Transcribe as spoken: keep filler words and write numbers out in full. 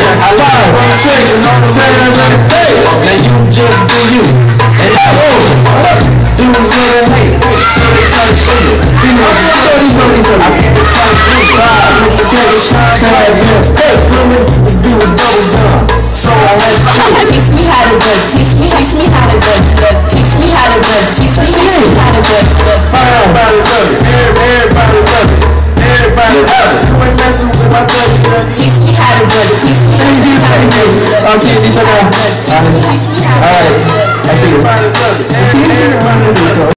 I love it. Now you just do you. And I will do little hate. So they can't show me. You know, I get the kind of blue vibe. Make the shit shine. Say that bitch. Hey, women, this beat was double done. So I had to teach me how to do it. Teach me, teach me how to do it. Teach me how to do it. Teach me, teach me how to do it. Everybody love it. Everybody love it. Everybody love it. You ain't messing with my dirty. Teach me how to do it. Teach me, teach me how to do it. I'll see you for now. Teach me, teach me how to do it. Alright. I see you. Everybody love it. See you.